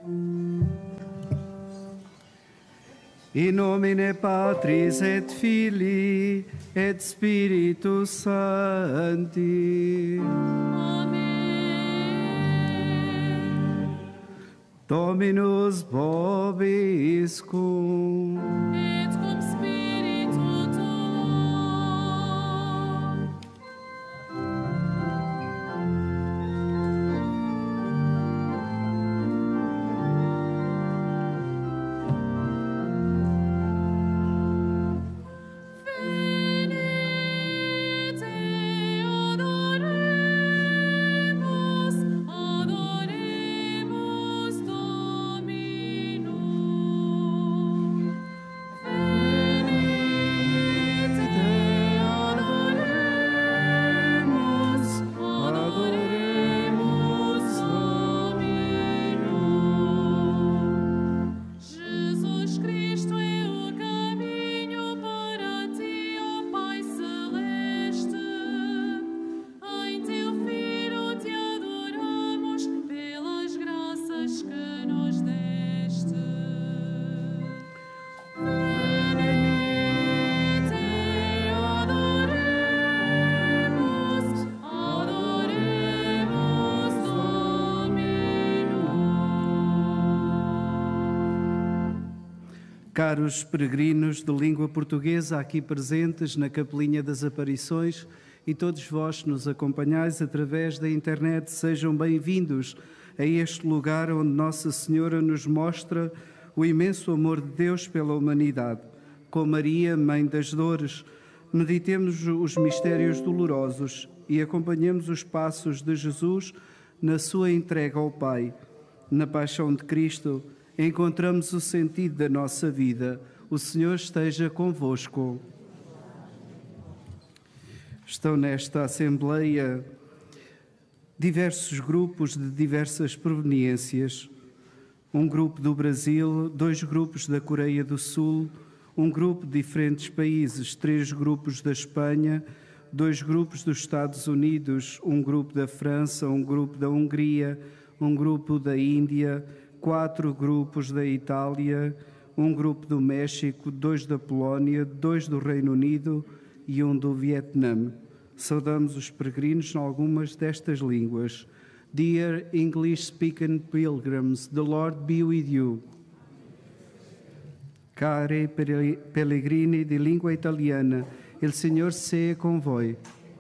In nomine Patris et Filii et Spiritus Sancti. Amen. Dominus vobiscum. Et cum spiritu tuo. Venite, adoremus, adoremus Dominum. Venite, adoremus, adoremus Dominum. Jesus Cristo é o caminho para ti, ó Pai Celeste. Em teu Filho te adoramos pelas graças que nos deste. Venite, adoremus, adoremus Dominum. Caros peregrinos de língua portuguesa aqui presentes na Capelinha das Aparições e todos vós que nos acompanhais através da internet, sejam bem-vindos a este lugar onde Nossa Senhora nos mostra o imenso amor de Deus pela humanidade. Com Maria, Mãe das Dores, meditemos os mistérios dolorosos e acompanhemos os passos de Jesus na sua entrega ao Pai. Na paixão de Cristo, encontramos o sentido da nossa vida. O Senhor esteja convosco. Estão nesta Assembleia diversos grupos de diversas proveniências. Um grupo do Brasil, 2 grupos da Coreia do Sul, um grupo de diferentes países, 3 grupos da Espanha, 2 grupos dos Estados Unidos, um grupo da França, um grupo da Hungria, um grupo da Índia, 4 grupos da Itália, um grupo do México, 2 da Polónia, 2 do Reino Unido e um do Vietnã. Saudamos os peregrinos em algumas destas línguas. Dear English-speaking pilgrims, the Lord be with you. Cari pellegrini di lingua italiana, il Signor sia con voi.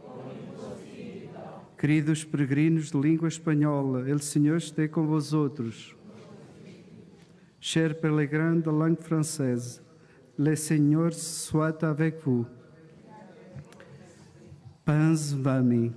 Queridos peregrinos de língua espanhola, el Senhor esteja com vós outros. Chers pèlerins de langue française, le Seigneur soit avec vous. Paz vami.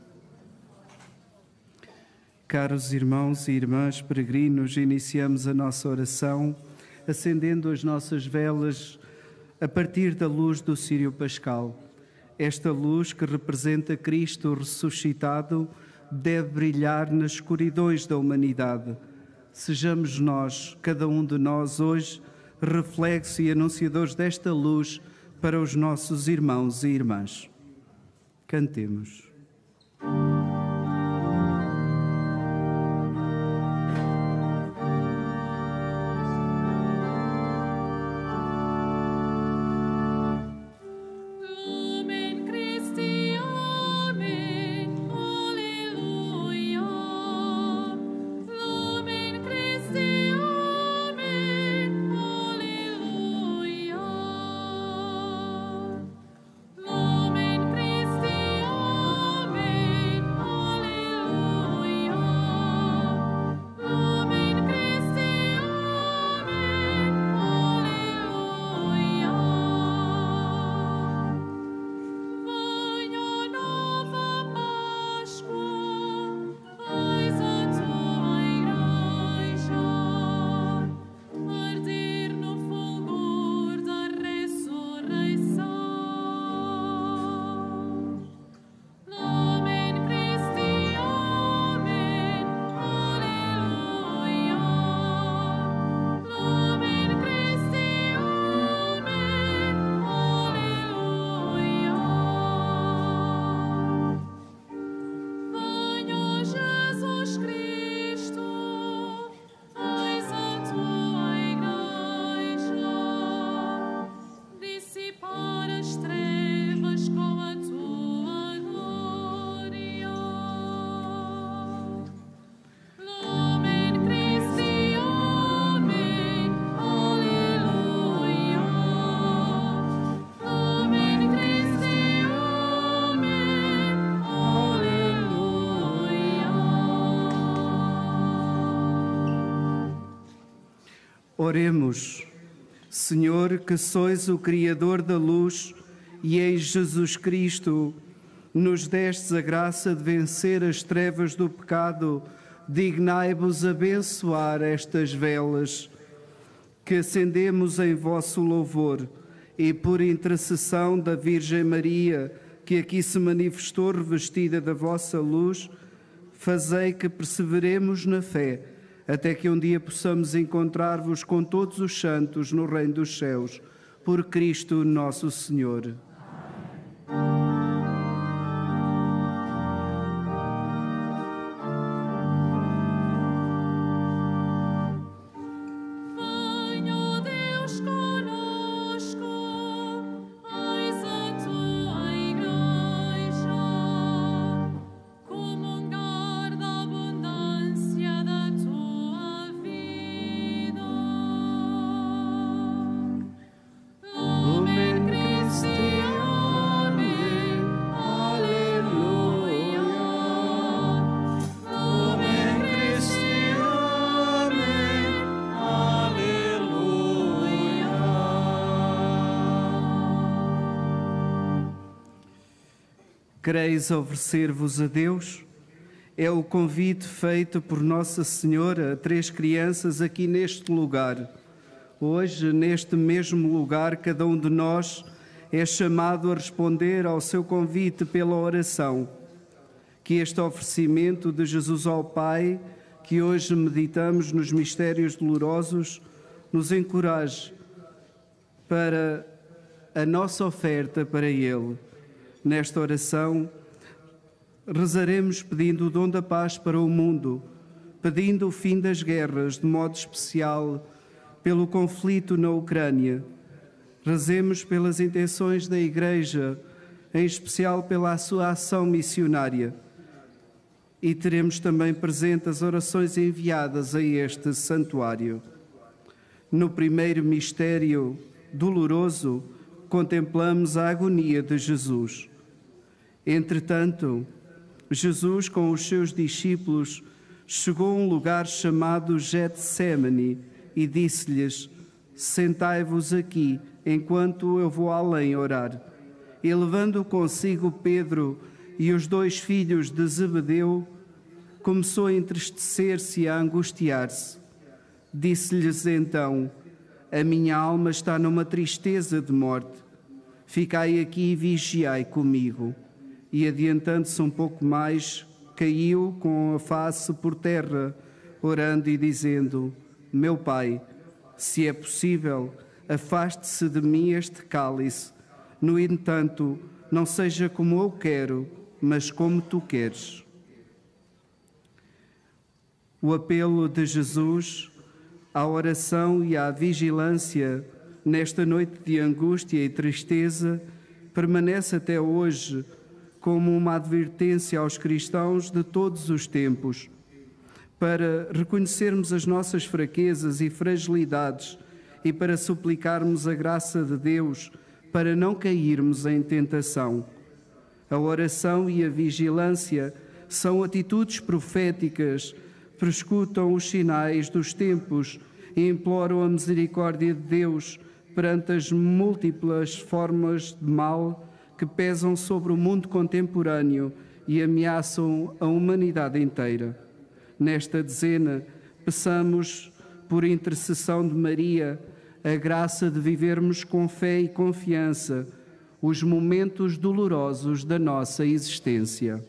Caros irmãos e irmãs peregrinos, iniciamos a nossa oração acendendo as nossas velas a partir da luz do Círio Pascal. Esta luz que representa Cristo ressuscitado deve brilhar nas escuridões da humanidade. Sejamos nós, cada um de nós hoje, reflexo e anunciadores desta luz para os nossos irmãos e irmãs. Cantemos. Lumen Christi, Amen, Alleluia. Lumen Christi, Amen, Alleluia. Lumen Christi, Amen. Oremos. Senhor, que sois o Criador da luz e em Jesus Cristo nos destes a graça de vencer as trevas do pecado, dignai-vos abençoar estas velas que acendemos em vosso louvor e por intercessão da Virgem Maria, que aqui se manifestou revestida da vossa luz, fazei que perseveremos na fé, até que um dia possamos encontrar-vos com todos os santos no reino dos céus. Por Cristo nosso Senhor. Venha, ó Deus, conosco, eis a tua igreja, comungar da abundância da tua vida. Lumen Christi, amém, aleluia. Lumen Christi, amém, aleluia. Quereis oferecer-vos a Deus? É o convite feito por Nossa Senhora a 3 crianças aqui neste lugar. Hoje, neste mesmo lugar, cada um de nós é chamado a responder ao seu convite pela oração. Que este oferecimento de Jesus ao Pai, que hoje meditamos nos mistérios dolorosos, nos encoraje para a nossa oferta para Ele. Nesta oração, rezaremos pedindo o dom da paz para o mundo, pedindo o fim das guerras, de modo especial pelo conflito na Ucrânia. Rezemos pelas intenções da Igreja, em especial pela sua ação missionária. E teremos também presente as orações enviadas a este santuário. No primeiro mistério doloroso, contemplamos a agonia de Jesus. Entretanto, Jesus, com os seus discípulos, chegou a um lugar chamado Getsemane e disse-lhes: sentai-vos aqui, enquanto eu vou além orar. E levando consigo Pedro e os 2 filhos de Zebedeu, começou a entristecer-se e a angustiar-se. Disse-lhes então: a minha alma está numa tristeza de morte. Ficai aqui e vigiai comigo. E adiantando-se um pouco mais, caiu com a face por terra, orando e dizendo: meu Pai, se é possível, afaste-se de mim este cálice. No entanto, não seja como eu quero, mas como tu queres. O apelo de Jesus à oração e à vigilância nesta noite de angústia e tristeza permanece até hoje como uma advertência aos cristãos de todos os tempos, para reconhecermos as nossas fraquezas e fragilidades e para suplicarmos a graça de Deus para não cairmos em tentação. A oração e a vigilância são atitudes proféticas, prescutam os sinais dos tempos e imploram a misericórdia de Deus perante as múltiplas formas de mal que pesam sobre o mundo contemporâneo e ameaçam a humanidade inteira. Nesta dezena, peçamos, por intercessão de Maria, a graça de vivermos com fé e confiança os momentos dolorosos da nossa existência.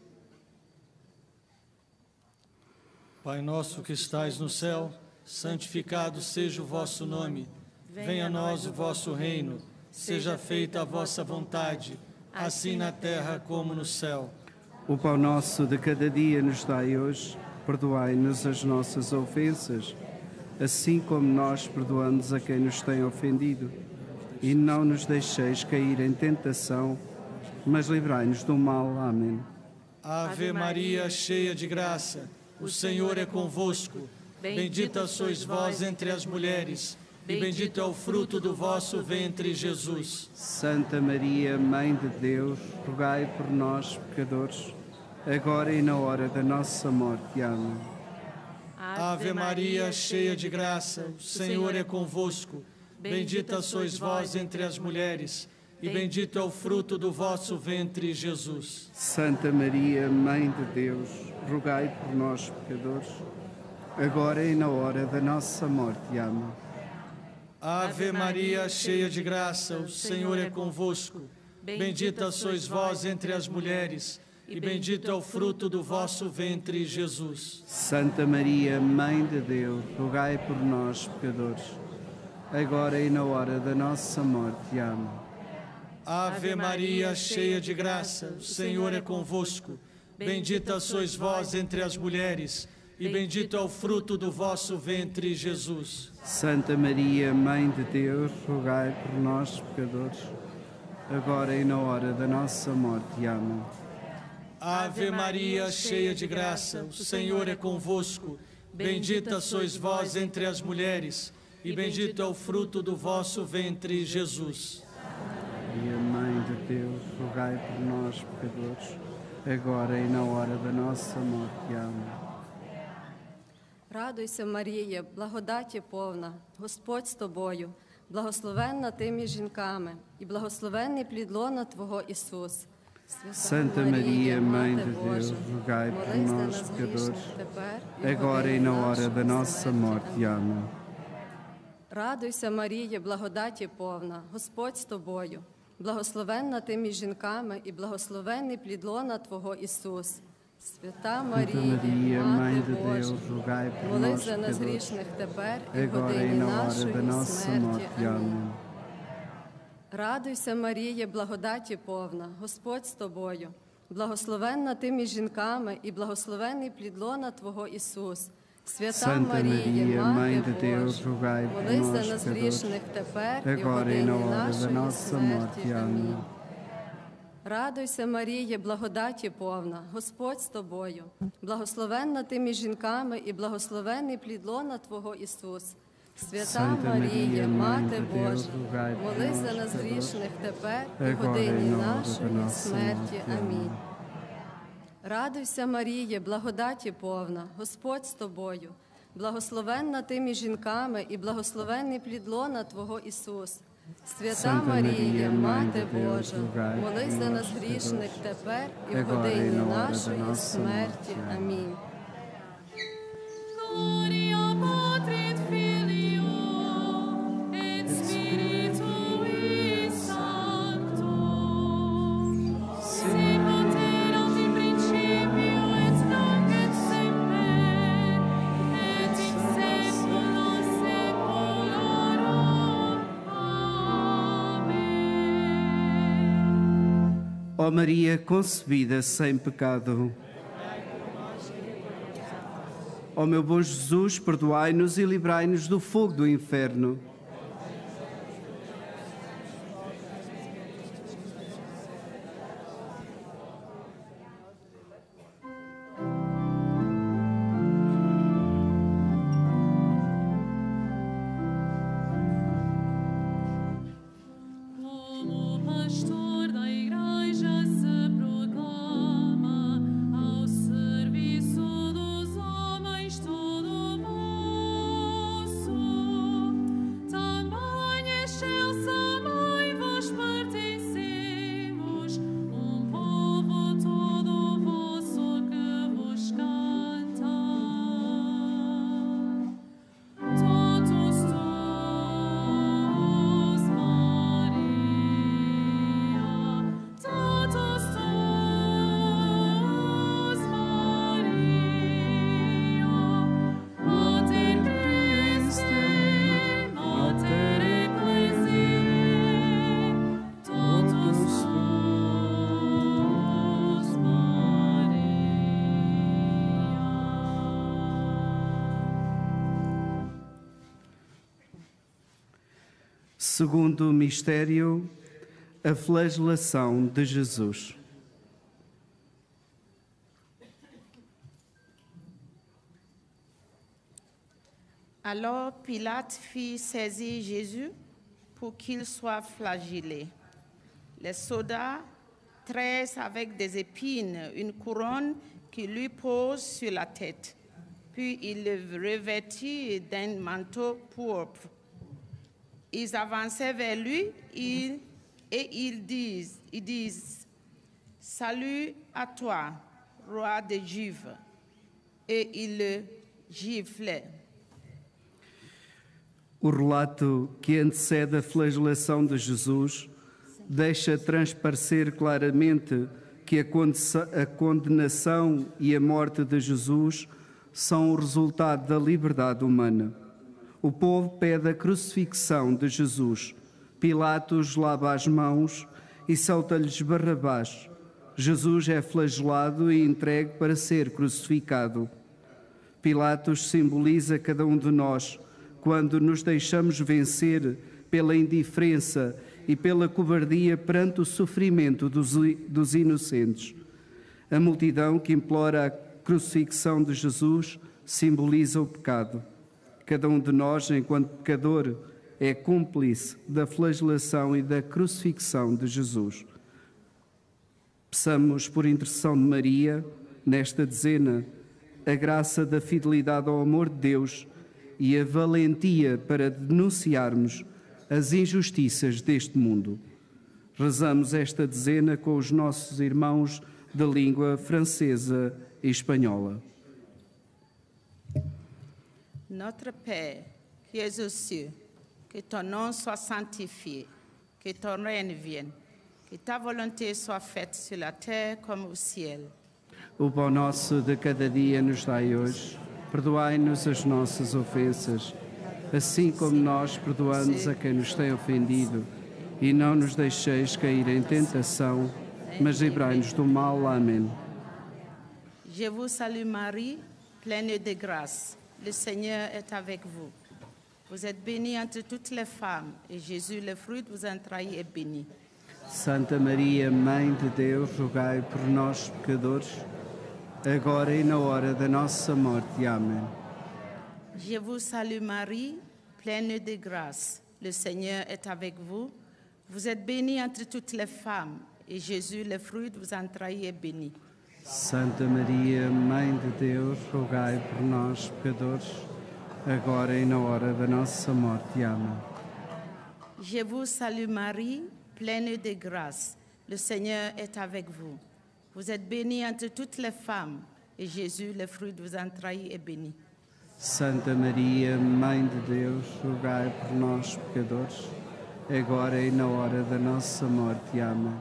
Pai nosso que estais no céu, santificado seja o vosso nome. Venha a nós o vosso reino. Seja feita a vossa vontade, assim na terra como no céu. O pão nosso de cada dia nos dai hoje. Perdoai-nos as nossas ofensas, assim como nós perdoamos a quem nos tem ofendido. E não nos deixeis cair em tentação, mas livrai-nos do mal. Amém. Ave Maria, cheia de graça, o Senhor é convosco. Bendita sois vós entre as mulheres, e bendito é o fruto do vosso ventre, Jesus. Santa Maria, Mãe de Deus, rogai por nós, pecadores, agora e na hora da nossa morte. Amém. Ave Maria, cheia de graça, o Senhor é convosco. Bendita sois vós entre as mulheres, e bendito é o fruto do vosso ventre, Jesus. Santa Maria, Mãe de Deus, rogai por nós, pecadores, agora e na hora da nossa morte. Amém. Ave Maria, cheia de graça, o Senhor é convosco. Bendita sois vós entre as mulheres, e bendito é o fruto do vosso ventre, Jesus. Santa Maria, Mãe de Deus, rogai por nós, pecadores, agora e na hora da nossa morte. Amém. Ave Maria, cheia de graça, o Senhor é convosco. Bendita sois vós entre as mulheres, e bendito é o fruto do vosso ventre, Jesus. Santa Maria, Mãe de Deus, rogai por nós, pecadores, agora e na hora da nossa morte. Amém. Ave Maria, cheia de graça, o Senhor é convosco. Bendita sois vós entre as mulheres, e bendito é o fruto do vosso ventre, Jesus. Maria, Mãe de Deus, rogai por nós, pecadores, agora e na hora da nossa morte. Amém. Радуйся, Марія, благодаті повна, Господь з тобою, благословенна ти між жінками, і благословенний плід лона Твого Ісус. Santa Maria, Mãe de Deus, rogai por nós, pecadores, agora e na hora da nossa morte. Amém. Радуйся, Марія, благодаті повна, Господь з тобою, благословенна ти між жінками, і благословенний плід лона Твого Ісус. Свята Марія, Мати Божа, молись за нас грішних тепер і в годині нашої смерті. Амінь. Радуйся, Марія, благодаті повна, Господь з тобою, благословенна ти між жінками, і благословенний плід лона Твого Ісус. Свята Марія, Мати Божа, молись за нас грішних тепер і в годині нашої смерті. Амінь. Радуйся, Марія, благодаті повна, Господь з тобою, благословенна ти між жінками, і благословенний плід лона Твого Ісус. Свята Марія, Мати Божа, молись за нас грішних тепер і в годині нашої смерті. Амінь. Радуйся, Марія, благодаті повна, Господь з тобою, благословенна ти між жінками, і благословенний плід лона Твого Ісус. Свята Марія, Мати Божа, молись за нас грішних тепер і в годині нашої смерті. Амінь. Gloria Patri et Filio et Spiritui Sancto, sicut erat in principio et nunc et semper, et in saecula saeculorum. Amém. Ó Maria concebida sem pecado, ó meu bom Jesus, perdoai-nos e livrai-nos do fogo do inferno. Como pastor da igreja se proclama, ao serviço dos homens todo vosso, também excelsamai vos pertencemos, povo todo vosso que vos canta. Totus tus, Maria, totus tus, Maria, Mater Christi, Mater Ecclesiae, totus tus, Maria. Segundo mistério, a flagelação de Jesus. Alors Pilate fit saisir Jésus pour qu'il soit flagellé. Les soldats tressent avec des épines une couronne qu'ils lui posent sur la tête. Puis il le revêtit d'un manteau pourpre. Ils avançaient vers lui et ils disent, salut à toi, roi des Juifs. Et ils le giflaient. O relato que antecede a flagelação de Jesus deixa transparecer claramente que a condenação e a morte de Jesus são o resultado da liberdade humana. O povo pede a crucifixão de Jesus. Pilatos lava as mãos e solta-lhes Barrabás. Jesus é flagelado e entregue para ser crucificado. Pilatos simboliza cada um de nós quando nos deixamos vencer pela indiferença e pela cobardia perante o sofrimento dos inocentes. A multidão que implora a crucifixão de Jesus simboliza o pecado. Cada um de nós, enquanto pecador, é cúmplice da flagelação e da crucifixão de Jesus. Peçamos, por intercessão de Maria, nesta dezena, a graça da fidelidade ao amor de Deus e a valentia para denunciarmos as injustiças deste mundo. Rezamos esta dezena com os nossos irmãos da língua francesa e espanhola. Notre Père, qui es aux cieux, que ton nom soit sanctifié, que ton règne vienne, que ta volonté soit faite sur la terre comme au ciel. O pão nosso de cada dia nos dai hoje. Perdoai-nos as nossas ofensas, assim como nós perdoamos a quem nos tem ofendido. E não nos deixeis cair em tentação, mas livrai-nos do mal. Amém. Je vous salue Marie, pleine de grâce. Le Seigneur est avec vous. Vous êtes bénie entre toutes les femmes, et Jésus, le fruit de vos entrailles, est béni. Santa Maria, Mãe de Deus, rogai por nós, pecadores, agora e na hora da nossa morte. Amém. Je vous salue Marie, pleine de grâce. Le Seigneur est avec vous. Vous êtes bénie entre toutes les femmes, et Jésus, le fruit de vos entrailles, est béni. Santa Maria, Mãe de Deus, rogai por nós, pecadores, agora e na hora da nossa morte. Amém. Je vous salue Marie, pleine de grâce. Le Seigneur est avec vous. Vous êtes bénie entre toutes les femmes, et Jésus, le fruit de vos entrailles, est béni. Santa Maria, Mãe de Deus, rogai por nós, pecadores, agora e na hora da nossa morte. Amém.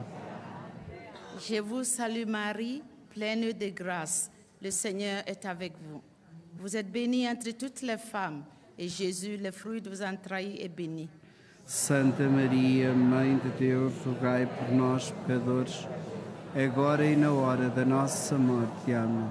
Je vous salue Marie, pleine de grâce. Le Seigneur est avec vous. Vous êtes bénie entre toutes les femmes, et Jésus, le fruit de vos entrailles, est béni. Santa Maria, Mãe de Deus, rogai por nós, pecadores, agora e na hora da nossa morte. Amém.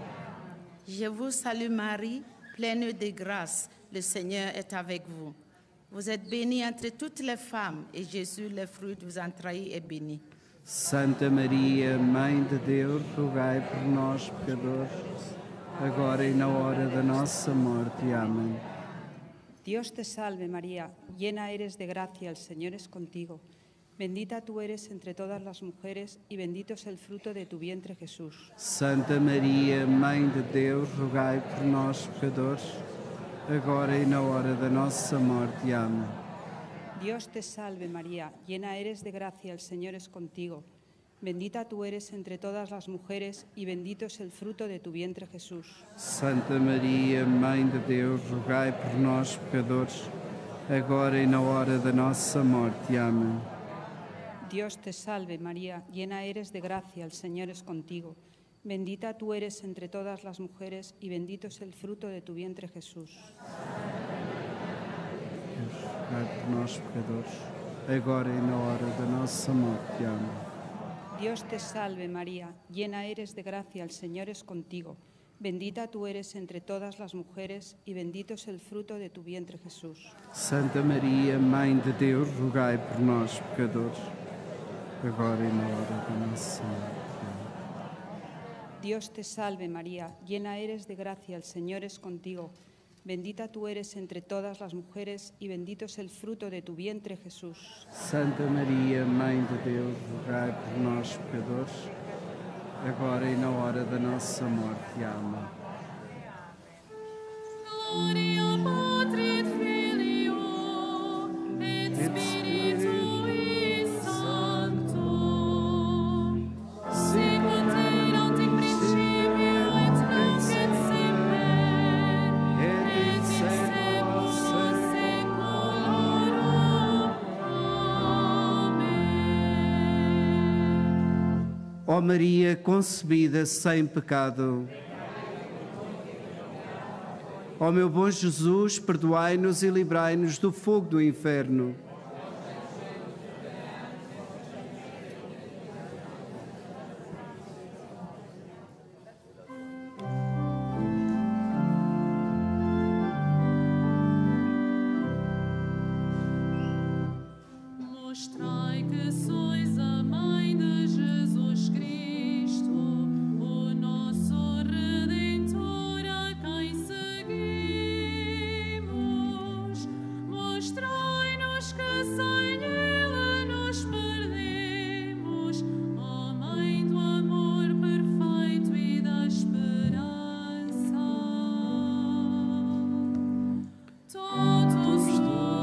Je vous salue Marie, pleine de grâce. Le Seigneur est avec vous. Vous êtes bénie entre toutes les femmes, et Jésus, le fruit de vos entrailles, est béni. Santa Maria, Mãe de Deus, rogai por nós, pecadores, agora e na hora da nossa morte. Amém. Dios te salve María, llena eres de gracia, el Señor es contigo. Bendita tú eres entre todas las mujeres y bendito es el fruto de tu vientre Jesús. Santa Maria, Mãe de Deus, rogai por nós, pecadores, agora e na hora da nossa morte. Amém. Dios te salve María, llena eres de gracia, el Señor es contigo. Bendita tú eres entre todas las mujeres y bendito es el fruto de tu vientre Jesús. Santa Maria, Mãe de Deus, rogai por nós, pecadores, agora e na hora da nossa morte. Amém. Dios te salve María, llena eres de gracia, el Señor es contigo. Bendita tú eres entre todas las mujeres y bendito es el fruto de tu vientre Jesús. Rogai por nós, pecadores, agora e na hora da nossa morte. Amém. Dios te salve María, llena eres de gracia, el Señor es contigo. Bendita tú eres entre todas las mujeres y bendito es el fruto de tu vientre Jesús. Santa Maria, Mãe de Deus, rogai por nós, pecadores, agora e na hora da nossa morte. Amém. Dios te salve María, llena eres de gracia, el Señor es contigo. Bendita tú eres entre todas las mujeres y bendito es el fruto de tu vientre Jesús. Santa Maria, Mãe de Deus, rogai por nós, pecadores, agora e na hora da nossa morte. Amém. Gloria Patri et Filio et Spiritui Sancto, sicut erat in principio et nunc et semper, et in saecula saeculorum. Amém. Ó Maria concebida sem pecado. Ó meu bom Jesus, perdoai-nos e livrai-nos do fogo do inferno. Mostrai que sois a mãe de Jesus Cristo, o nosso Redentor, a quem seguimos. Mostrai-nos que sem Ele nos perdemos, ó Mãe do amor perfeito e da esperança. Totus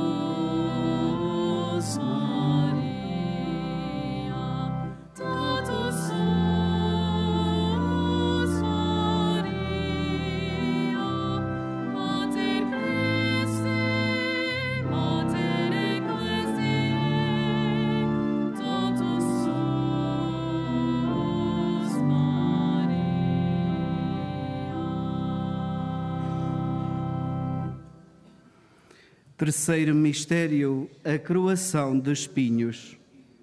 tuus, Maria, totus tuus, Maria, Mater Christi, Mater Ecclesiae, totus tuus, Maria. Terceiro mistério, a coroação de espinhos.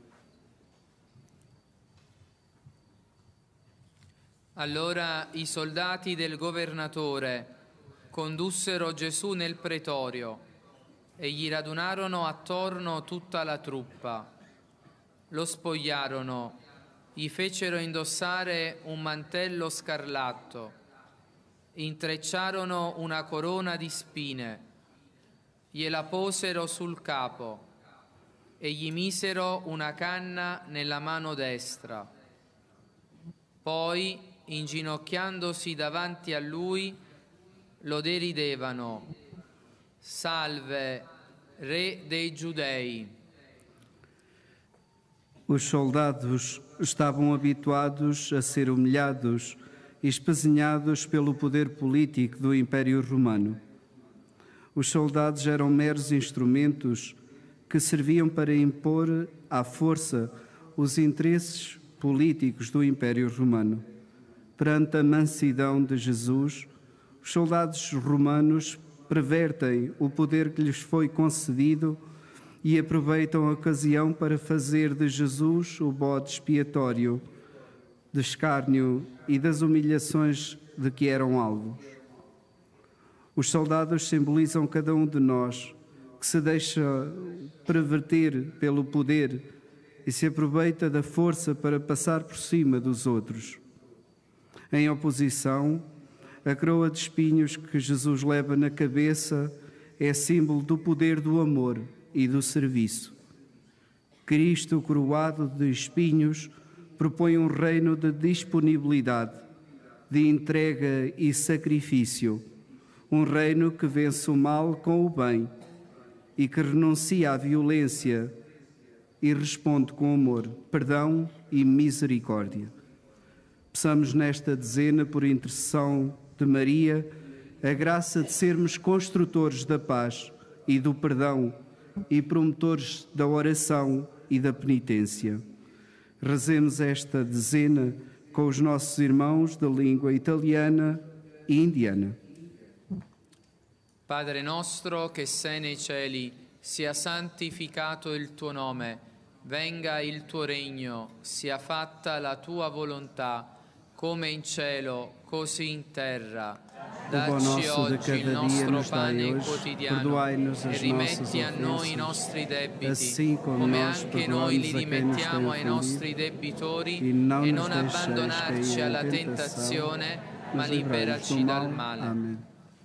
Allora i soldati del governatore condussero Gesù nel pretorio e gli radunarono attorno tutta la truppa. Lo spogliarono, gli fecero indossare un mantello scarlatto, intrecciarono una corona di spine, gliela posero sul capo e gli misero una canna nella mano destra. Poi, inginocchiandosi davanti a lui, lo deridevano: Salve, Re dei Giudei. Os soldados estavam habituados a ser humilhados e espezinhados pelo poder político do Império Romano. Os soldados eram meros instrumentos que serviam para impor à força os interesses políticos do Império Romano. Perante a mansidão de Jesus, os soldados romanos pervertem o poder que lhes foi concedido e aproveitam a ocasião para fazer de Jesus o bode expiatório de escárnio e das humilhações de que eram alvos. Os soldados simbolizam cada um de nós que se deixa perverter pelo poder e se aproveita da força para passar por cima dos outros. Em oposição, a coroa de espinhos que Jesus leva na cabeça é símbolo do poder do amor e do serviço. Cristo, coroado de espinhos, propõe um reino de disponibilidade, de entrega e sacrifício, um reino que vence o mal com o bem e que renuncia à violência e responde com amor, perdão e misericórdia. Peçamos nesta dezena, por intercessão de Maria, a graça de sermos construtores da paz e do perdão e promotores da oração e da penitência. Rezemos esta dezena com os nossos irmãos da língua italiana e indiana. Padre nostro che sei nei cieli, sia santificato il tuo nome, venga il tuo regno, sia fatta la tua volontà, come in cielo, così in terra. Dacci oggi il nostro pane quotidiano e rimetti a noi i nostri debiti, come anche noi li rimettiamo ai nostri debitori, e non abbandonarci alla tentazione, ma liberaci dal male. Amém.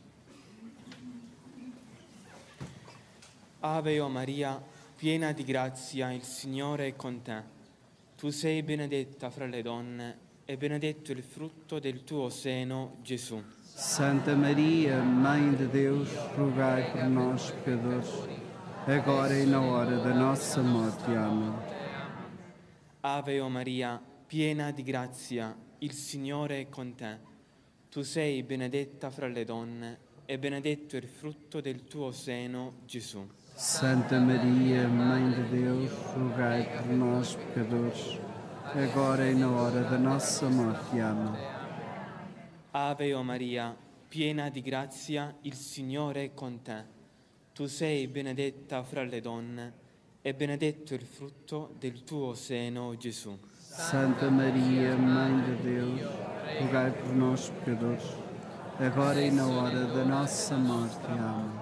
Ave o Maria, piena di grazia, il Signore è con te. Tu sei benedetta fra le donne e benedetto il frutto del tuo seno, Gesù. Santa Maria, Mãe de Deus, rogai por nós, pecadores, agora e na hora da nossa morte. Amém. Ave o Maria, piena di grazia, il Signore è con te. Tu sei benedetta fra le donne e benedetto il frutto del tuo seno, Gesù. Santa Maria, Mãe de Deus, rogai por nós, pecadores, agora e na hora da nossa morte. Amém. Ave o Maria, piena di grazia, il Signore è con te. Tu sei benedetta fra le donne e benedetto il frutto del tuo seno, Gesù. Santa Maria, Mãe de Deus, rogai por nós, pecadores, agora e na hora da nossa morte. Amém.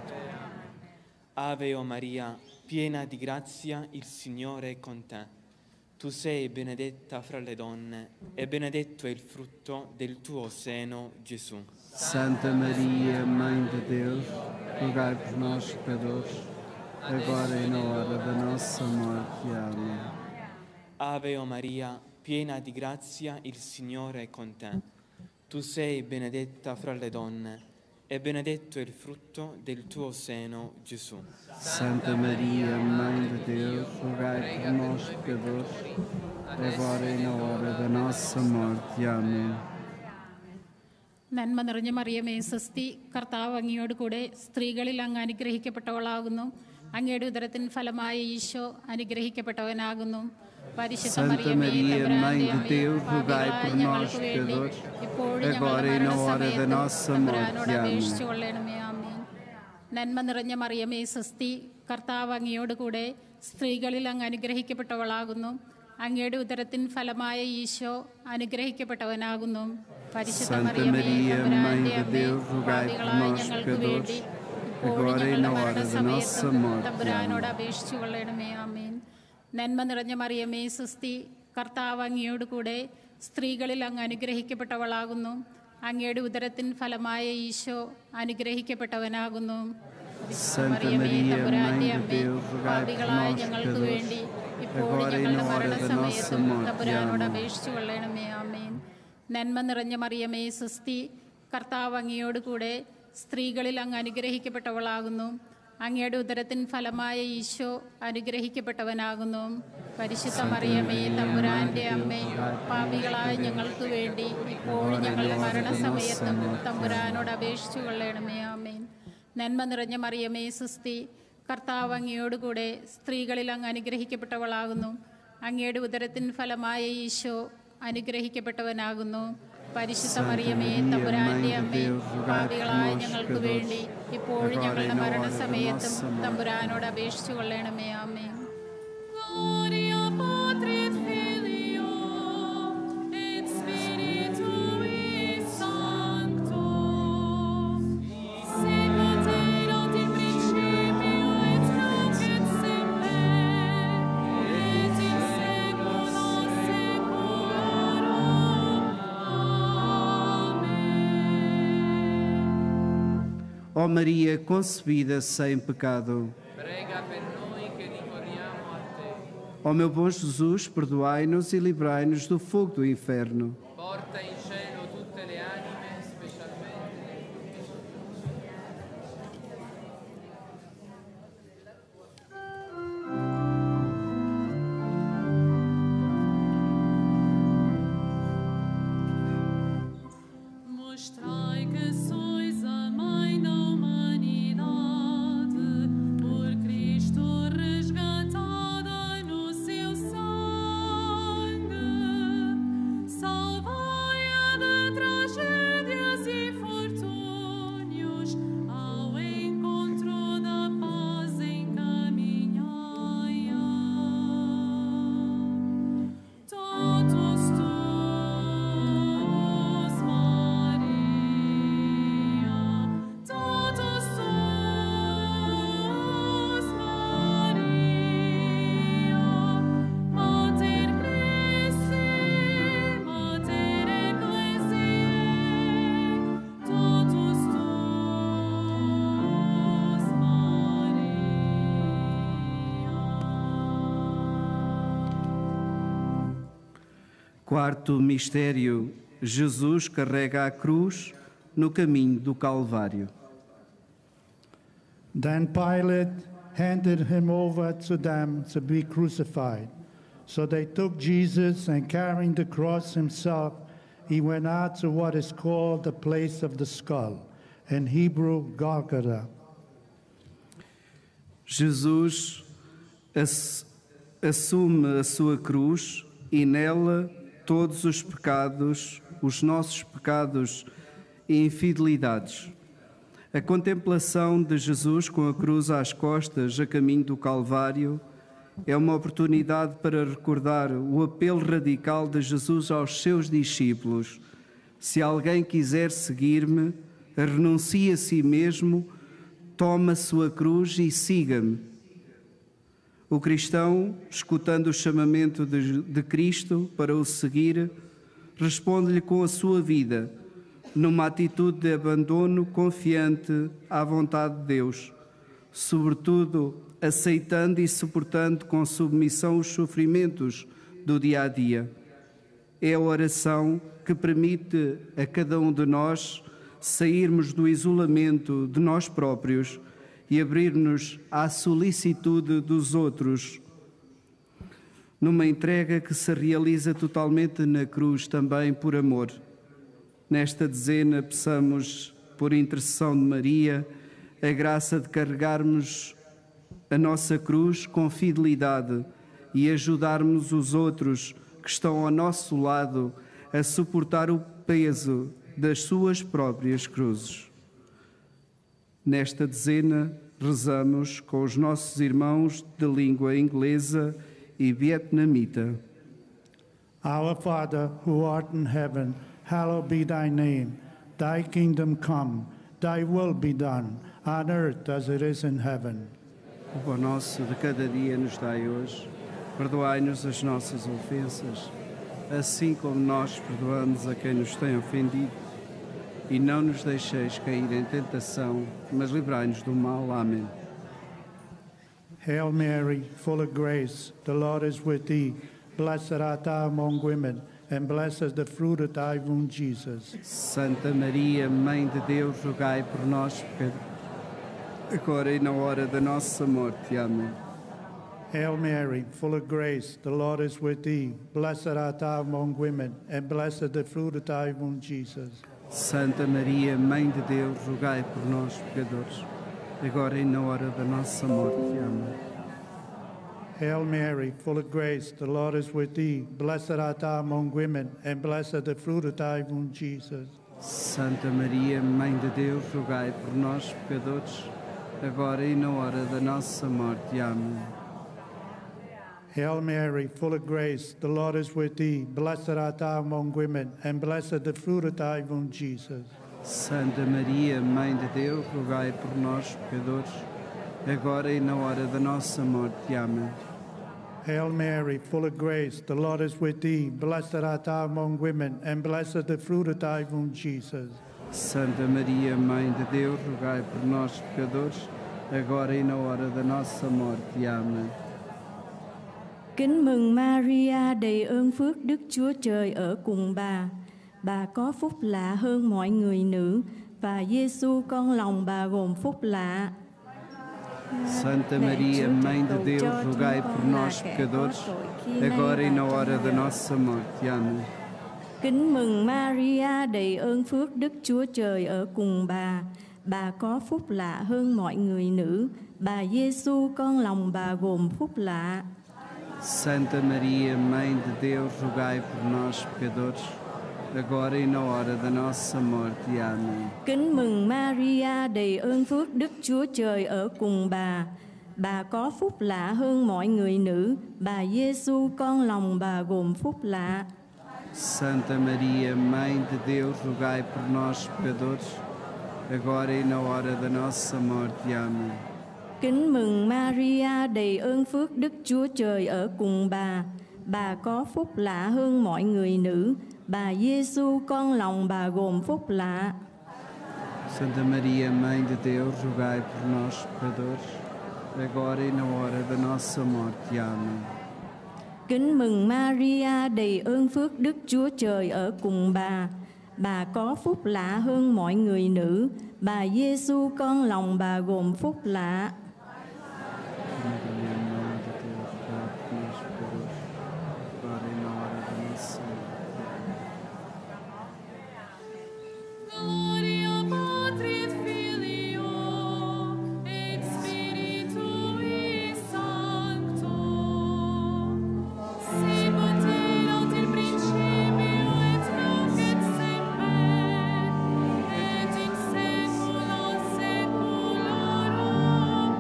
Ave o Maria, piena di grazia, il Signore è con te. Tu sei benedetta fra le donne e benedetto è il frutto del tuo seno, Gesù. Santa Maria, Mãe de Deus, rogai por nós, pecadores, agora e na hora da nossa morte. Amém. Ave o Maria, piena di grazia, il Signore è con te. Tu sei benedetta fra le donne e benedetto è il frutto del tuo seno, Gesù. Santa Maria, Mãe de Deus, rogai por nós, pecadores, agora e na hora da nossa morte. Amém. നന്മ നിറഞ്ഞ മറിയമേ സ്വസ്തി, കർത്താവ് അങ്ങയോട് കൂടെ സ്ത്രീകളിൽ അങ്ങ് അനുഗ്രഹിക്കപ്പെട്ടവളാകുന്നു. അങ്ങയുടെ ഉദരത്തിൻ ഫലമായ ഈശോ അനുഗ്രഹിക്കപ്പെട്ടവനാകുന്നു. പരിശുദ്ധ മറിയമേ, തമ്പുരാന്റെ അമ്മേ, പാപികളായ ഞങ്ങൾക്ക് വേണ്ടി ഇപ്പോഴും ഞങ്ങളുടെ മരണസമയത്തും തമ്പുരാനോട് അപേക്ഷിച്ചു കൊള്ളണമേ. ആമേൻ. നന്മ നിറഞ്ഞ മറിയമേ സ്വസ്തി, കർത്താവ് അങ്ങയോട് കൂടെ സ്ത്രീകളിൽ അങ്ങ് അനുഗ്രഹിക്കപ്പെട്ടവളാകുന്നു. അങ്ങയുടെ ഉദരത്തിൻ ഫലമായ ഈശോ അനുഗ്രഹിക്കപ്പെട്ടവനാകുന്നു. പരിശുദ്ധ മറിയമേ, തമ്പുരാന്റെ അമ്മേ, പാപികളായ ഞങ്ങൾക്ക് വേണ്ടി ഇപ്പോഴും ഞങ്ങളുടെ മരണസമയത്തും തമ്പുരാനോട് അപേക്ഷിച്ചു കൊള്ളണമേ. ആമേൻ. നന്മ നിറഞ്ഞ മറിയമേ സ്വസ്തി, കർത്താവ് അങ്ങയോട് കൂടെ സ്ത്രീകളിൽ അങ്ങ് അനുഗ്രഹിക്കപ്പെട്ടവളാകുന്നു. അങ്ങയുടെ ഉദരത്തിൻ ഫലമായ ഈശോ അനുഗ്രഹിക്കപ്പെട്ടവനാകുന്നു. മറിയമേ, തമ്പുരാന്റെ അമ്മേ, പാപികളായ ഞങ്ങൾക്ക് വേണ്ടി ഇപ്പോഴും ഞങ്ങളുടെ മരണസമയത്തും തമ്പുരാനോട് അപേക്ഷിച്ചു കൊള്ളണമേ. ആമേൻ. നന്മ നിറഞ്ഞ മറിയമേ സ്വസ്തി, കർത്താവ് അങ്ങയോട് കൂടെ സ്ത്രീകളിൽ അങ്ങ് അനുഗ്രഹിക്കപ്പെട്ടവളാകുന്നു. അങ്ങയുടെ ഉദരത്തിൻ ഫലമായ ഈശോ അനുഗ്രഹിക്കപ്പെട്ടവനാകുന്നു. പരിശുദ്ധ മറിയമേ, തമ്പുരാന്റെ അമ്മേ, പാപികളായ ഞങ്ങൾക്ക് വേണ്ടി ഇപ്പോഴും ഞങ്ങളുടെ മരണസമയത്തും തമ്പുരാനോട് അപേക്ഷിച്ചു കൊള്ളണമേ. ആമേൻ. നന്മ നിറഞ്ഞ മറിയമേ സ്വസ്തി, കർത്താവ് അങ്ങയോട് കൂടെ സ്ത്രീകളിൽ അങ്ങ് അനുഗ്രഹിക്കപ്പെട്ടവളാകുന്നു. അങ്ങയുടെ ഉദരത്തിൻ ഫലമായ ഈശോ അനുഗ്രഹിക്കപ്പെട്ടവനാകുന്നു. പരിശുദ്ധ മറിയമേ, തമ്പുരാന്റെ അമ്മേ, പാപികളായ ഞങ്ങൾക്ക് വേണ്ടി ഇപ്പോഴും ഞങ്ങളുടെ മരണസമയത്തും തമ്പുരാനോട് അപേക്ഷിച്ചു കൊള്ളണമേ. ആമേൻ. Gloria Patri et Filio et Spiritui Sancto, sicut erat in principio et nunc et semper et in saecula saeculorum. Amen. Ó Maria concebida sem pecado, Prega per noi che ricorriamo a te. ó meu bom Jesus, perdoai-nos e livrai-nos do fogo do inferno. Porta in cielo tutte le anime, specialmente Mostrai que sois a mãe da humanidade, por Cristo resgatada no seu sangue. Salvai-a de tragédias e infortúnios, ao encontro da paz encaminhai-a. Totus tuus, Maria, totus tuus, Maria, Mater Christi, Mater Ecclesiae, totus tuus, Maria. Quarto mistério: Jesus carrega a cruz no caminho do Calvário. Then Pilate handed him over to them to be crucified. So they took Jesus, and carrying the cross himself, he went out to what is called the place of the skull, in Hebrew, Golgotha. Jesus assume a sua cruz e nela todos os pecados, os nossos pecados e infidelidades. A contemplação de Jesus com a cruz às costas a caminho do Calvário é uma oportunidade para recordar o apelo radical de Jesus aos seus discípulos. Se alguém quiser seguir-me, renuncie a si mesmo, tome a sua cruz e siga-me. O cristão, escutando o chamamento de Cristo para o seguir, responde-lhe com a sua vida, numa atitude de abandono confiante à vontade de Deus, sobretudo aceitando e suportando com submissão os sofrimentos do dia-a-dia. É a oração que permite a cada um de nós sairmos do isolamento de nós próprios e abrir-nos à solicitude dos outros, numa entrega que se realiza totalmente na cruz, também por amor. Nesta dezena, peçamos, por intercessão de Maria, a graça de carregarmos a nossa cruz com fidelidade e ajudarmos os outros que estão ao nosso lado a suportar o peso das suas próprias cruzes. Nesta dezena, rezamos com os nossos irmãos de língua inglesa e vietnamita. Our Father, who art in heaven, hallowed be thy name. Thy kingdom come, thy will be done, on earth as it is in heaven. O pão nosso de cada dia nos dai hoje. Perdoai-nos as nossas ofensas, assim como nós perdoamos a quem nos tem ofendido. E não nos deixeis cair em tentação, mas livrai-nos do mal. Amém. Hail Mary, full of grace, the Lord is with thee. Blessed art thou among women, and blessed is the fruit of thy womb, Jesus. Santa Maria, Mãe de Deus, rogai por nós, agora e na hora da nossa morte. Amém. Hail Mary, full of grace, the Lord is with thee. Blessed art thou among women, and blessed is the fruit of thy womb, Jesus. Santa Maria, Mãe de Deus, rogai por nós, pecadores, agora e na hora da nossa morte. Amém. Hail Mary, full of grace, the Lord is with thee. Blessed art thou among women, and blessed is the fruit of thy womb, Jesus. Santa Maria, Mãe de Deus, rogai por nós, pecadores, agora e na hora da nossa morte. Amém. Hail Mary, full of grace, the Lord is with thee. Blessed art thou among women, and blessed is the fruit of thy womb, Jesus. Santa Maria, Mãe de Deus, rogai por nós, pecadores, agora e na hora da nossa morte. Amém. Hail Mary, full of grace, the Lord is with thee. Blessed art thou among women, and blessed is the fruit of thy womb, Jesus. Santa Maria, Mãe de Deus, rogai por nós, pecadores, agora e na hora da nossa morte. Amém. Kính mừng Maria, đầy ơn phước, Đức Chúa Trời ở cùng bà. Bà có phúc lạ hơn mọi người nữ, và Giêsu con lòng bà gồm phúc lạ. Santa Maria, Mãe de Deus, rogai por nós, pecadores, agora e na hora da nossa morte. Amém. Kính mừng Maria, đầy ơn phước, Đức Chúa Trời ở cùng bà. Bà có phúc lạ hơn mọi người nữ, và Giêsu con lòng bà gồm phúc lạ. Santa Maria, Mãe de Deus, rogai por nós, pecadores, agora e na hora da nossa morte. Amém. Kính mừng Maria, đầy ơn phước, Đức Chúa Trời ở cùng bà. Bà có phúc lạ hơn mọi người nữ, bà Giêsu con lòng bà gồm phúc lạ. Santa Maria, Mãe de Deus, rogai por nós, pecadores, agora e na hora da nossa morte. Amém. Kính mừng Maria, đầy ơn phước, Đức Chúa Trời ở cùng bà. Bà có phúc lạ hơn mọi người nữ, bà Giêsu con lòng bà gồm phúc lạ. Santa Maria, Mãe de Deus, rogai por nós, pecadores, agora e na hora da nossa morte. Amém. Kính mừng Maria, đầy ơn phước, Đức Chúa Trời ở cùng bà. Bà có phúc lạ hơn mọi người nữ. Bà Giêsu con lòng bà gồm phúc lạ. Gloria Patri et Filio et Spiritui Sancto, sicut erat in principio et nunc et semper, et in saecula saeculorum.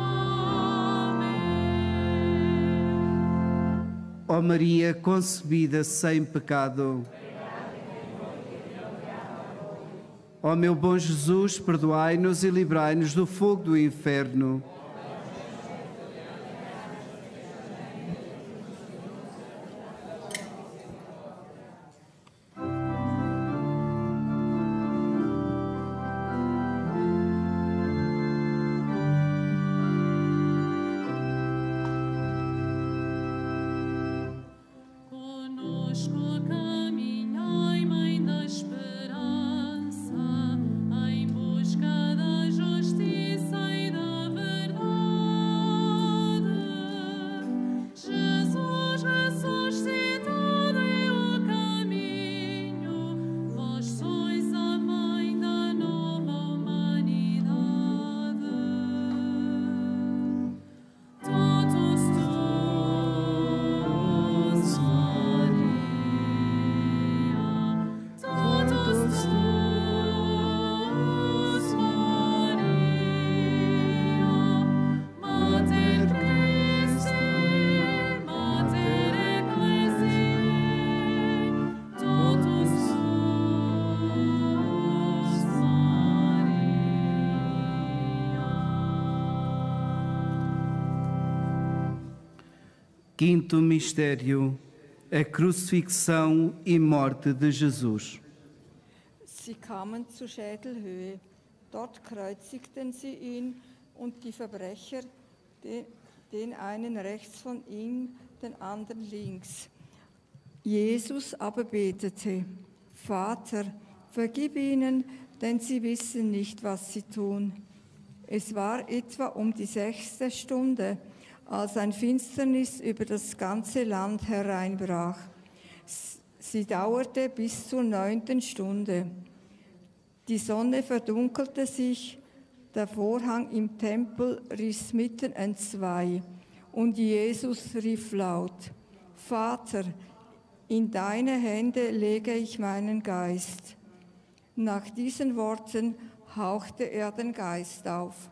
Amém. Ó Maria concebida sem pecado, ó meu bom Jesus, perdoai-nos e livrai-nos do fogo do inferno. Conosco a caminhai, Mãe da Esperança, em busca da justiça e da verdade. Jesus ressuscitado é o caminho, vós sois a Mãe da nova humanidade. Totus tuus, Maria, totus tuus, Maria, Mater Christi, Mater Ecclesiae, totus tuus, Maria. Quinto mistério, a crucifixão e morte de Jesus. Sie kamen zur Schädelhöhe. Dort kreuzigten sie ihn und die Verbrecher, den einen rechts von ihm, den anderen links. Jesus aber betete: Vater, vergib ihnen, denn sie wissen nicht, was sie tun. Es war etwa um die 6. Stunde, als ein Finsternis über das ganze Land hereinbrach. Sie dauerte bis zur 9. Stunde. Die Sonne verdunkelte sich, der Vorhang im Tempel riss mitten entzwei, und Jesus rief laut: Vater, in deine Hände lege ich meinen Geist. Nach diesen Worten hauchte er den Geist auf.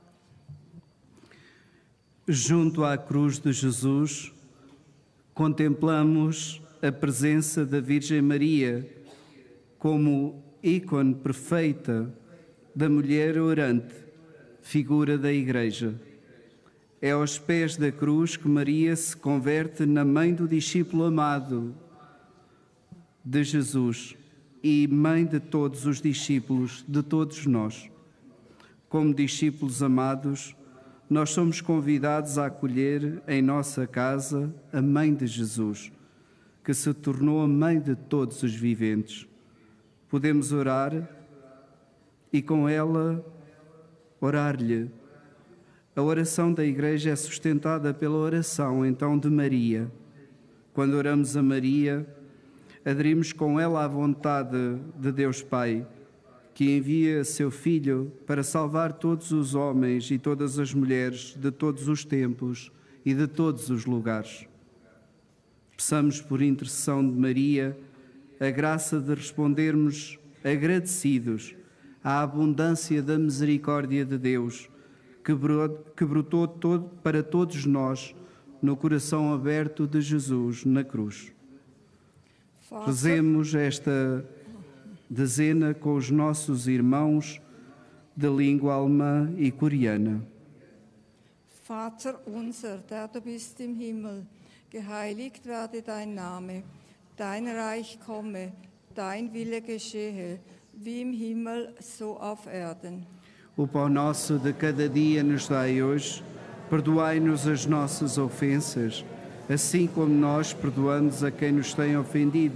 Junto à cruz de Jesus, contemplamos a presença da Virgem Maria como ícone perfeita da mulher orante, figura da Igreja. É aos pés da cruz que Maria se converte na mãe do discípulo amado de Jesus e mãe de todos os discípulos, de todos nós. Como discípulos amados, nós somos convidados a acolher em nossa casa a Mãe de Jesus, que se tornou a Mãe de todos os viventes. Podemos orar e com ela orar-lhe. A oração da Igreja é sustentada pela oração, então, de Maria. Quando oramos a Maria, aderimos com ela à vontade de Deus Pai, que envia seu Filho para salvar todos os homens e todas as mulheres de todos os tempos e de todos os lugares. Peçamos por intercessão de Maria a graça de respondermos agradecidos à abundância da misericórdia de Deus, que brotou para todos nós no coração aberto de Jesus na cruz. Rezemos esta dezena com os nossos irmãos de língua alemã e coreana. Vater unser, der du bist im Himmel, geheiligt werde dein Name, dein Reich komme, dein Wille geschehe, wie im Himmel, so auf Erden. O pão nosso de cada dia nos dai hoje, perdoai-nos as nossas ofensas, assim como nós perdoamos a quem nos tem ofendido.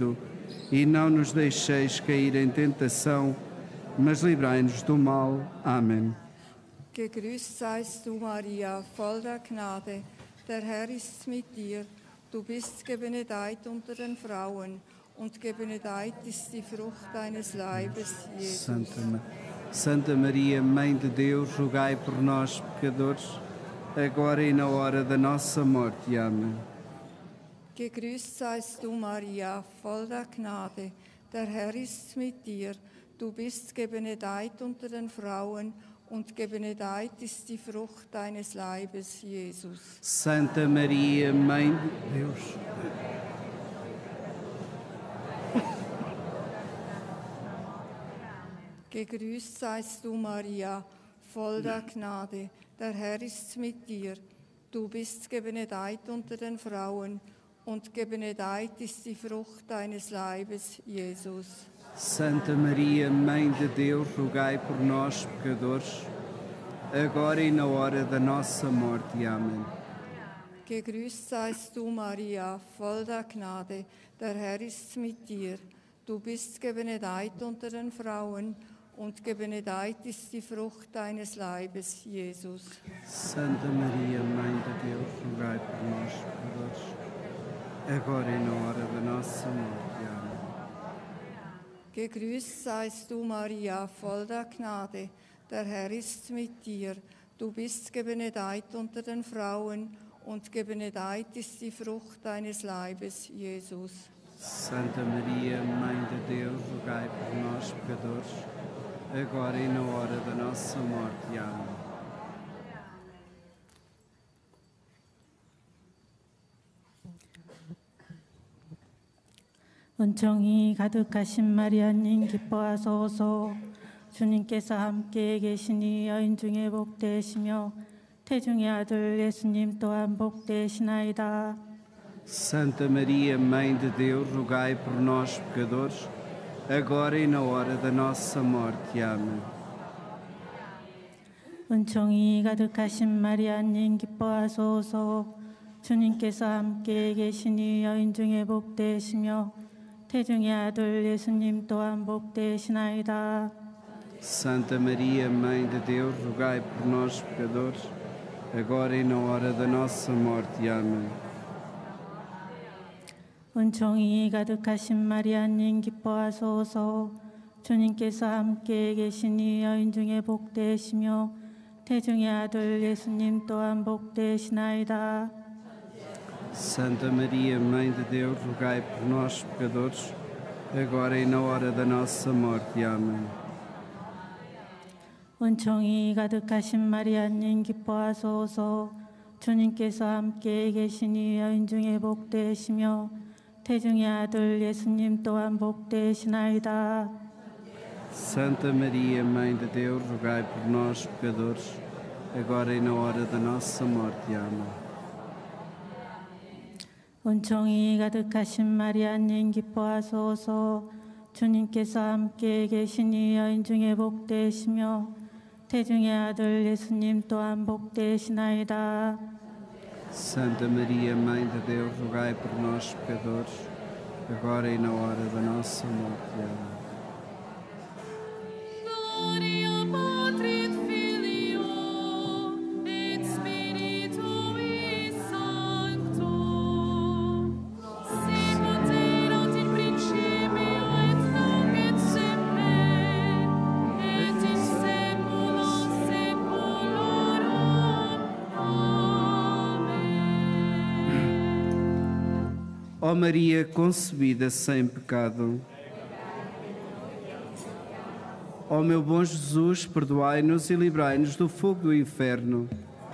e não nos deixeis cair em tentação, mas livrai-nos do mal. Amém. Gegrüßt seist du, Maria, voll der Gnade. Der Herr ist mit dir. Du bist gebenedeit unter den Frauen, und gebenedeit ist die Frucht deines Leibes, Jesus. Santa Maria, Mãe de Deus, rogai por nós, pecadores, agora e na hora da nossa morte. Amém. Gegrüßt seist du, Maria, voll der Gnade. Der Herr ist mit dir. Du bist gebenedeit unter den Frauen, und gebenedeit ist die Frucht deines Leibes, Jesus. Santa Maria, Mãe de Deus, Gegrüßt seist du, Maria, voll der Gnade. Der Herr ist mit dir. Du bist gebenedeit unter den Frauen, und gebenedeit ist die Frucht deines Leibes, Jesus. Santa Maria, Mãe de Deus, rogai por nós, pecadores, agora e na hora da nossa morte. Amém. Gegrüßt seist du, Maria, voll der Gnade. Der Herr ist mit dir. Du bist gebenedeit unter den Frauen, und gebenedeit ist die Frucht deines Leibes, Jesus. Santa Maria, Mãe de Deus, rogai por nós, pecadores, agora e na hora da nossa morte. Amém. Gegrüßt seist du, Maria, voll der Gnade. Der Herr ist mit dir. Du bist gebenedeit unter den Frauen, und gebenedeit ist die Frucht deines Leibes, Jesus. Santa Maria, Mãe de Deus, rogai por nós, pecadores, agora e na hora da nossa morte. Amém. 은총이 가득하신 마리아님 기뻐하소서. 주님께서 함께 계시니 여인 중에 복되시며 태중의 아들 예수님 또한 복되시나이다. Santa Maria, Mãe de Deus, rogai por nós, pecadores, agora e na hora da nossa morte. Amém. 은총이 가득하신 마리아님 기뻐하소서. 주님께서 함께 계시니 여인 중에 복되시며 태중의 아들 예수님 또한 복되시나이다. Santa Maria, Mãe de Deus, rogai por nós, pecadores, agora e na hora da nossa morte. Amém. 은총이 가득하신 마리아님 기뻐하소서. 주님께서 함께 계시니 여인 중에 복되시며 태중의 아들 예수님 또한 복되시나이다. Santa Maria, Mãe de Deus, rogai por nós, pecadores, agora e na hora da nossa morte. Amém. 은총이 가득하신 마리아님 기뻐하소서. 주님께서 함께 계시니 여인 중에 복되시며 태중의 아들 예수님 또한 복되시나이다. Santa Maria, Mãe de Deus, rogai por nós, pecadores, agora e na hora da nossa morte. Amém. 은총이 가득하신 마리아님 기뻐하소서. 주님께서 함께 계시니 여인 중에 복되시며 태중의 아들 예수님 또한 복되시나이다. Santa Maria, Mãe de Deus, rogai por nós, pecadores, agora e na hora da nossa morte. Amém. Gloria Patri et Filio et Spiritui Sancto, sicut erat in principio et nunc et semper et in saecula saeculorum. Amém. Ó Maria concebida sem pecado, ó meu bom Jesus, perdoai-nos e livrai-nos do fogo do inferno.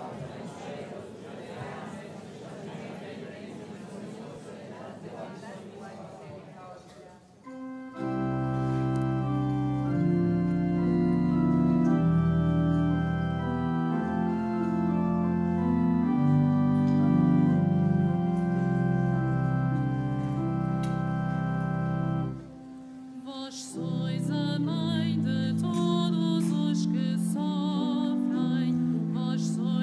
Vós sois a mãe de todos os que sofrem, vós sois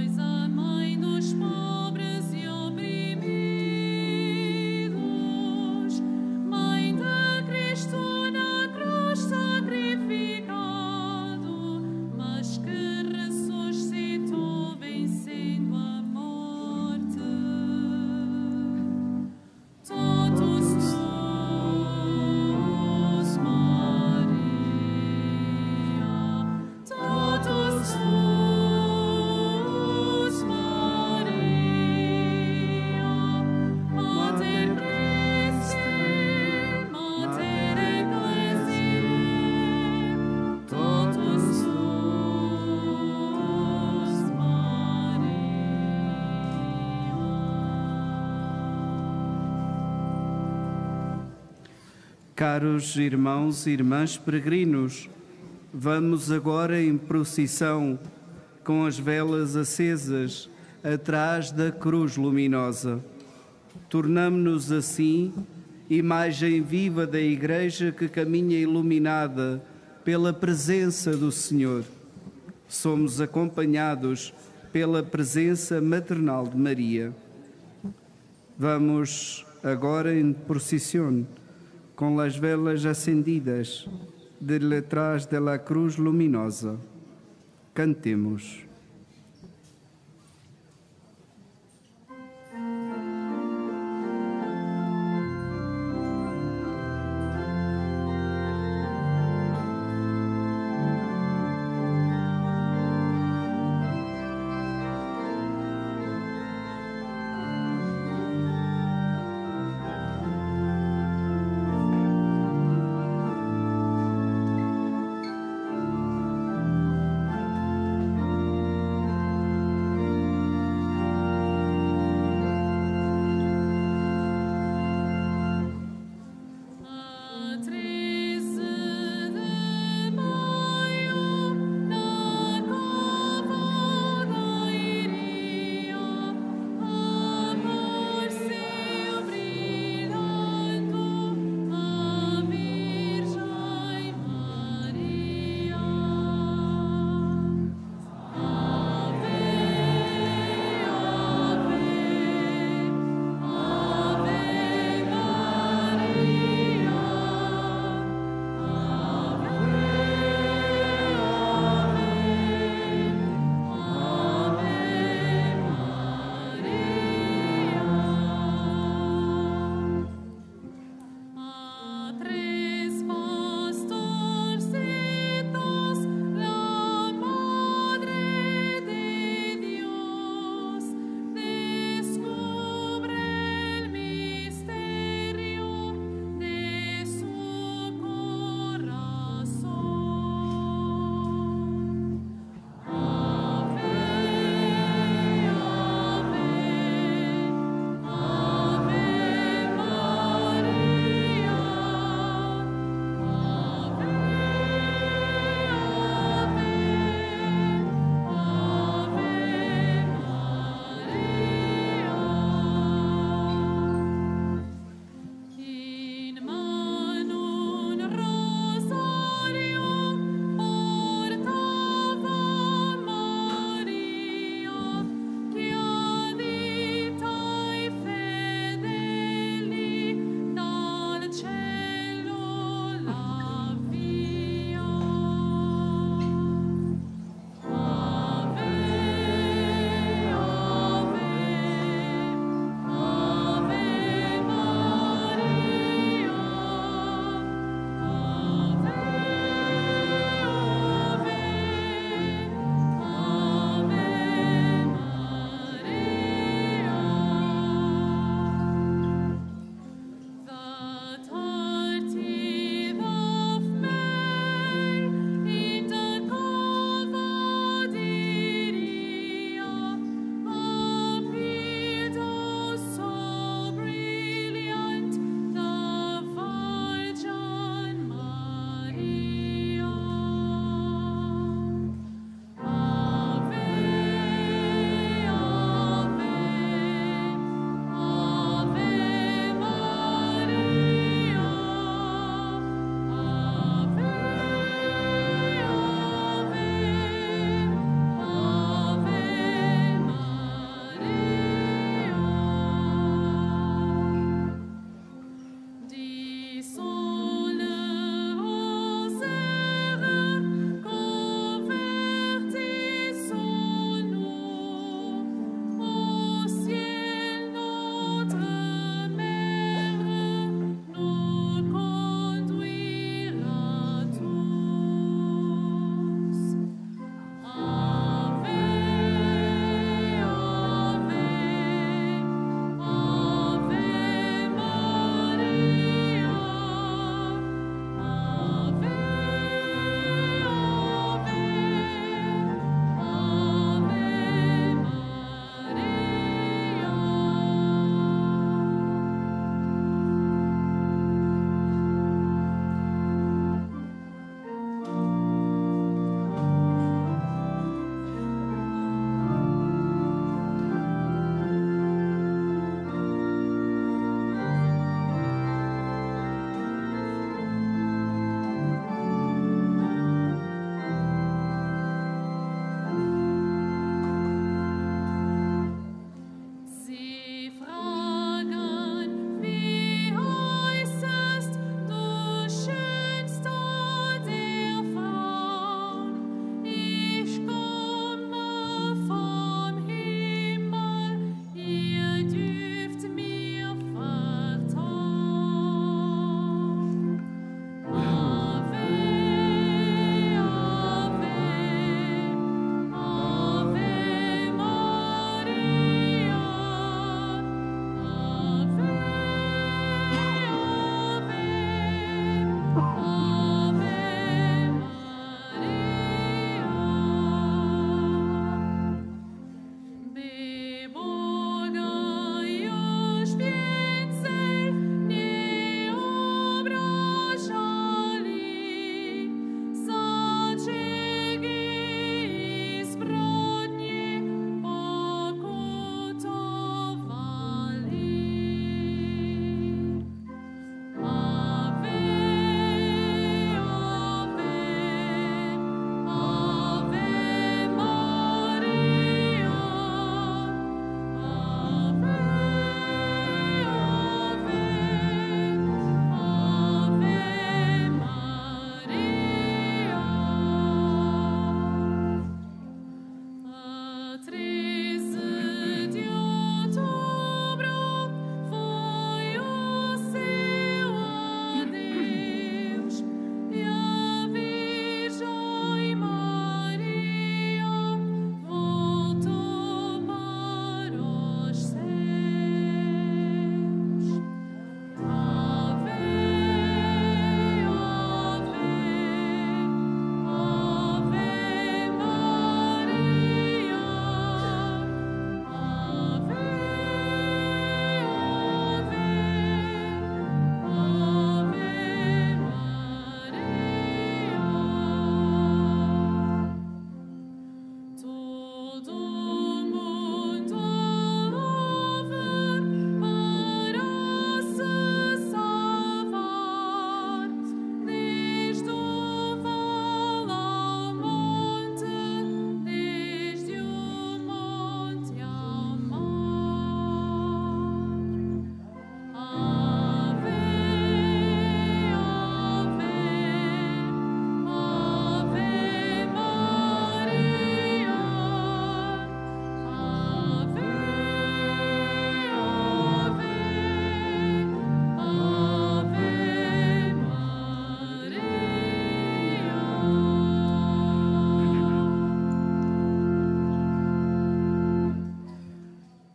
Caros irmãos e irmãs peregrinos, vamos agora em procissão com as velas acesas atrás da cruz luminosa. Tornamo-nos assim imagem viva da Igreja que caminha iluminada pela presença do Senhor. Somos acompanhados pela presença maternal de Maria. Vamos agora em procissão com as velas acendidas detrás da cruz luminosa. Cantemos.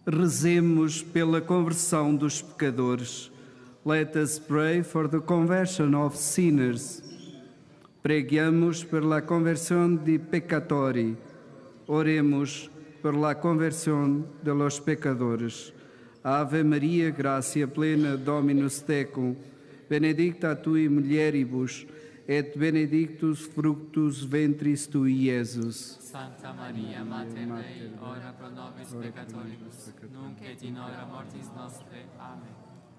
Rezemos pela conversão dos pecadores. Let us pray for the conversion of sinners. Preguemos por la conversión de peccatori. Oremos por la conversión de los pecadores. Ave Maria, gracia plena, Dominus tecum, benedicta tui mulieribus, et benedictus fructus ventris tui, Iesus. Santa Maria, Mater Dei, ora pro nobis peccatoribus, nunc et in hora mortis nostre. Amém.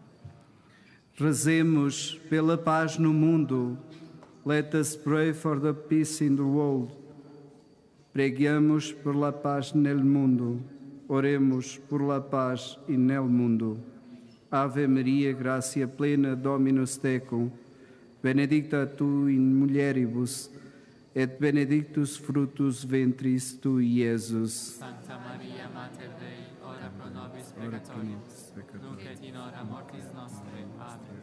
Rezemos pela paz no mundo. Let us pray for the peace in the world. Preguemos por la paz nel mundo. Oremos por la paz e nel mundo. Ave Maria, gracia plena, Dominus tecum, benedicta tu in mulieribus, et benedictus fructus ventris tui, Iesus. Santa Maria, Mater Dei, ora pro nobis peccatoribus, nunc et in hora mortis nostre. Amém.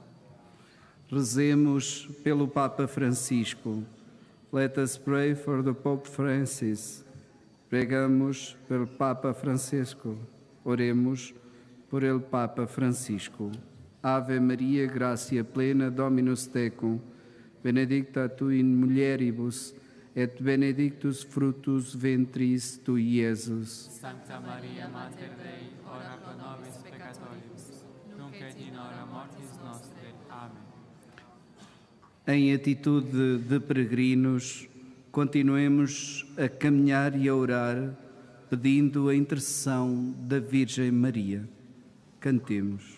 Rezemos pelo Papa Francisco. Let us pray for the Pope Francis. Pregamos pelo Papa Francisco. Oremos por el Papa Francisco. Ave Maria, gracia plena, Dominus tecum, benedicta tu in mulieribus, et benedictus fructus ventris tui, Iesus. Santa Maria, Mater Dei, ora pro nobis peccatoribus, nunc et in hora mortis nostre. Amém. Em atitude de peregrinos, continuemos a caminhar e a orar, pedindo a intercessão da Virgem Maria. Cantemos.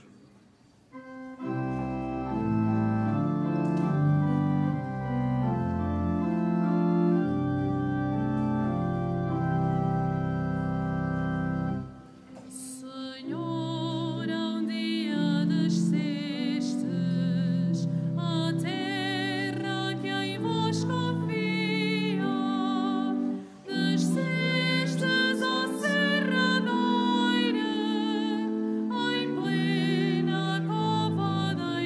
Serra doira, em plena cova da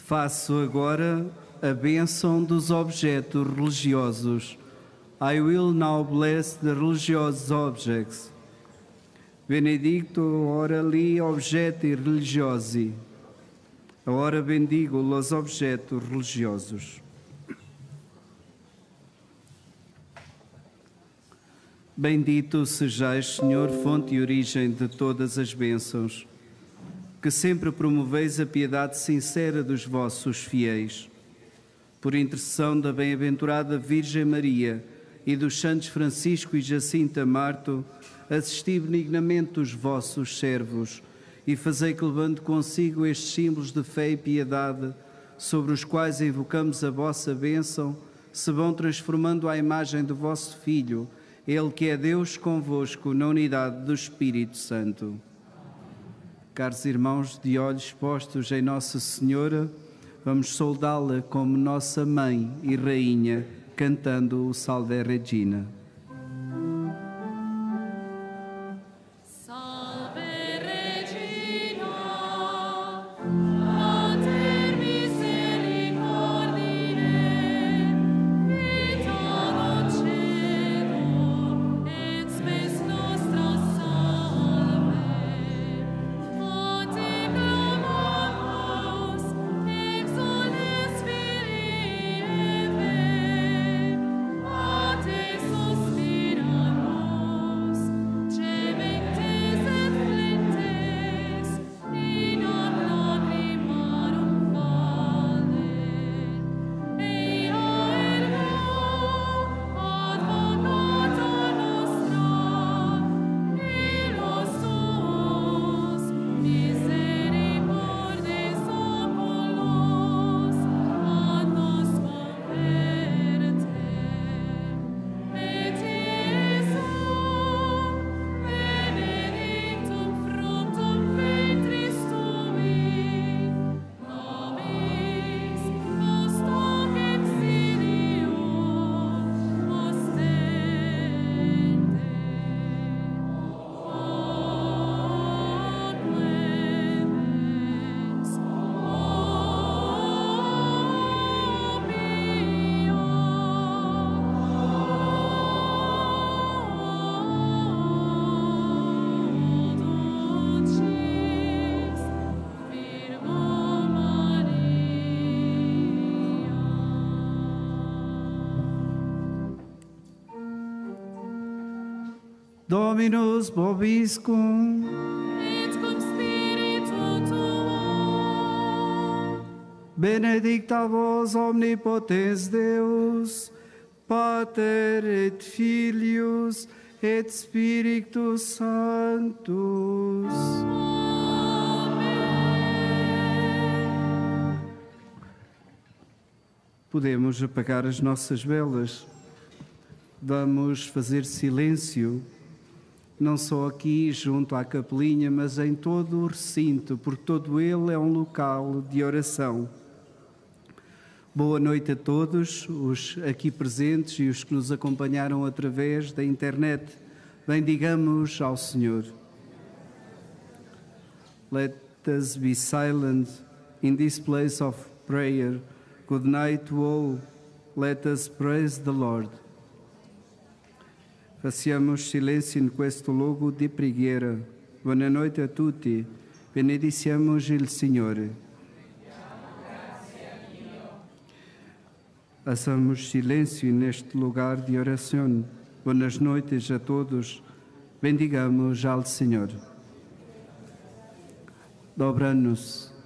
Faço agora a bênção dos objetos religiosos. I will now bless the religious objects. Benedicto ora li objetti religiosi. Ora bendigo os objetos religiosos. Bendito sejais, Senhor, fonte e origem de todas as bênçãos, que sempre promoveis a piedade sincera dos vossos fiéis. Por intercessão da bem-aventurada Virgem Maria e dos santos Francisco e Jacinta Marto, assisti benignamente os vossos servos e fazei que, levando consigo estes símbolos de fé e piedade, sobre os quais invocamos a vossa bênção, se vão transformando à imagem do vosso Filho, Ele que é Deus convosco na unidade do Espírito Santo. Caros irmãos, de olhos postos em Nossa Senhora, vamos saudá-la como nossa Mãe e Rainha, cantando o Salve Regina. Dominus vobiscum. Et cum spiritu tuo. Benedicta vos omnipotens Deus, Pater et Filius et Spiritus Sanctus. Amém. Podemos apagar as nossas velas. Vamos fazer silêncio, não só aqui junto à capelinha, mas em todo o recinto, porque todo ele é um local de oração. Boa noite a todos, os aqui presentes e os que nos acompanharam através da internet. Bendigamos ao Senhor. Let us be silent in this place of prayer. Good night to all. Let us praise the Lord. Facciamo silenzio in questo luogo di preghiera. Buonanotte a tutti. Benediciamo il Signore. Façamos silêncio neste lugar de oração. Boas noites a todos. Bendigamos ao Senhor. Dobra-nos.